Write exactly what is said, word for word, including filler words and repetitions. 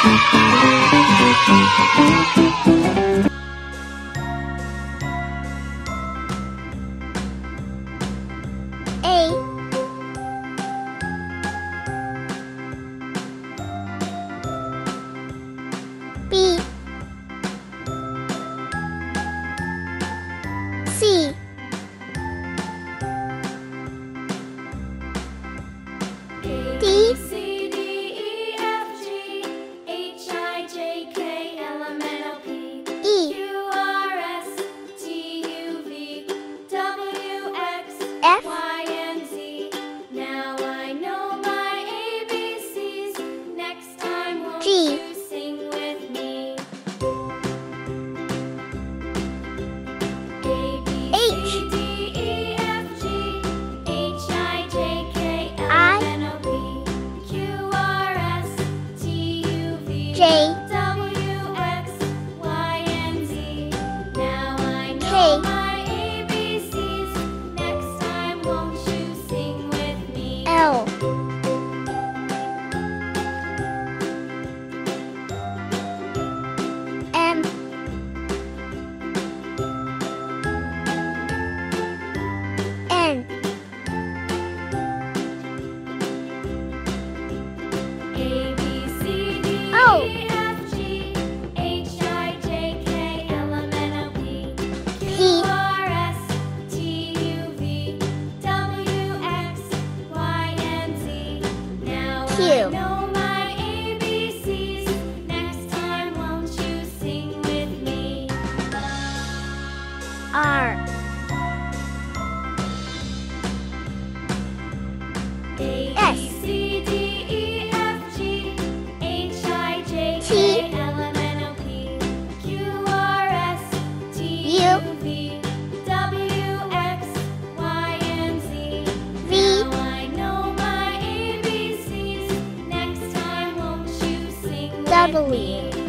A, B, C, D, C, D, E, F, G, H, I, J, K, L, M, N, O, P, E, Q, R, S, T, U, V, W, X, F, Y, and Z. Now I know my A B Cs. Next time won't G, you sing with me? A, B, H, C, D, E, F, G, H, I, J, K, L, I, M, N, O, P, Q, R, S, T, U, V, J, W, X, Y, and Z. Now I know K, my A B Cs. Next time won't you sing with me? L, M, N, A, B, C, D, O, E, F, G, H, I, J, K, L, M, N, O, P, P, Q, R, S, T, U, V, W, X, Y, and Z. Now I Q, know my A B Cs. Next time won't you sing with me? R, A, S, B, C, D, E, F, G, H, I, J, T, K, L, M, N, O, P, Q, R, S, T, U, U, V, W, X, Y, and Z. V, Now I know my A B Cs. Next time won't you sing with W. me?